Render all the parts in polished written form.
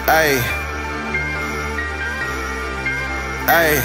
Ay. Ay.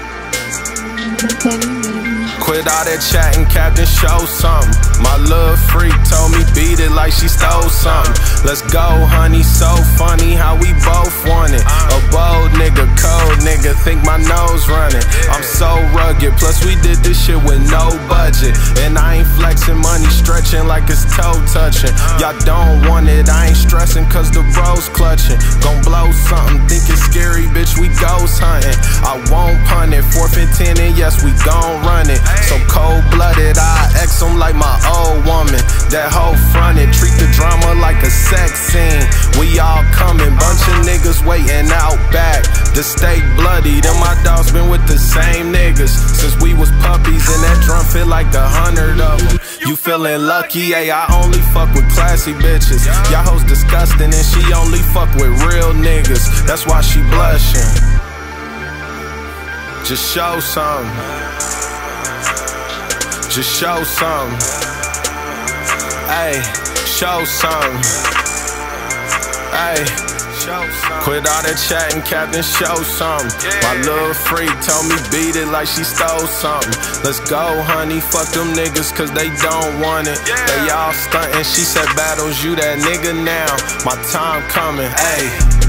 Quit all that chatting, Captain, show something. My little freak told me beat it like she stole something. Let's go, honey, so funny how we both want it. A bold nigga, cold nigga, think my nose running. I'm so rugged, plus we did this shit with no budget. And I ain't flexing, money stretching like it's toe touching. Y'all don't want it, I ain't stressing cause the bros clutching. Gon' blow something, think it's scary, bitch, we ghost hunting. I won't punt it, 4th and 10 and yes, we gon' run it. So cold-blooded, I X them like my old woman. That whole fronted, treat the drama like a sex scene. We all coming, bunch of niggas waiting out back. The steak bloody, then my dogs been with the same niggas since we was puppies, and that drum fit like 100 of them. You feeling lucky? Hey, I only fuck with classy bitches. Y'all hoes disgusting, and she only fuck with real niggas. That's why she blushing. Just show some. Just show some. Ayy, show some. Ayy, quit all that chatting, Captain, show some. My little freak told me beat it like she stole something. Let's go, honey, fuck them niggas cause they don't want it. They all stuntin', she said battles, you that nigga now. My time coming, ayy.